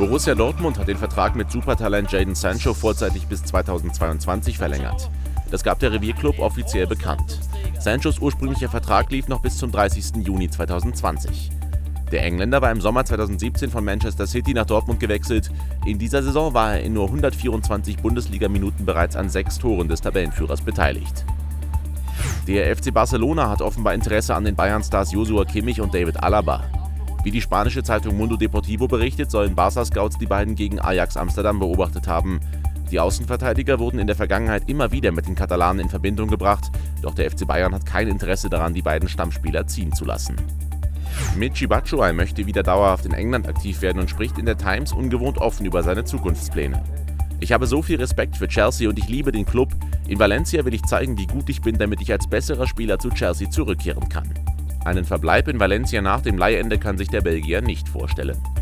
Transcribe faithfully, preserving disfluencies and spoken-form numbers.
Borussia Dortmund hat den Vertrag mit Supertalent Jadon Sancho vorzeitig bis zweitausendzweiundzwanzig verlängert. Das gab der Revierklub offiziell bekannt. Sanchos ursprünglicher Vertrag lief noch bis zum dreißigsten Juni zweitausendzwanzig. Der Engländer war im Sommer zweitausendsiebzehn von Manchester City nach Dortmund gewechselt. In dieser Saison war er in nur hundertvierundzwanzig Bundesliga-Minuten bereits an sechs Toren des Tabellenführers beteiligt. Der F C Barcelona hat offenbar Interesse an den Bayern-Stars Joshua Kimmich und David Alaba. Wie die spanische Zeitung Mundo Deportivo berichtet, sollen Barca-Scouts die beiden gegen Ajax Amsterdam beobachtet haben. Die Außenverteidiger wurden in der Vergangenheit immer wieder mit den Katalanen in Verbindung gebracht, doch der F C Bayern hat kein Interesse daran, die beiden Stammspieler ziehen zu lassen. Michy Batshuayi möchte wieder dauerhaft in England aktiv werden und spricht in der Times ungewohnt offen über seine Zukunftspläne. Ich habe so viel Respekt für Chelsea und ich liebe den Club. In Valencia will ich zeigen, wie gut ich bin, damit ich als besserer Spieler zu Chelsea zurückkehren kann. Einen Verbleib in Valencia nach dem Leihende kann sich der Belgier nicht vorstellen.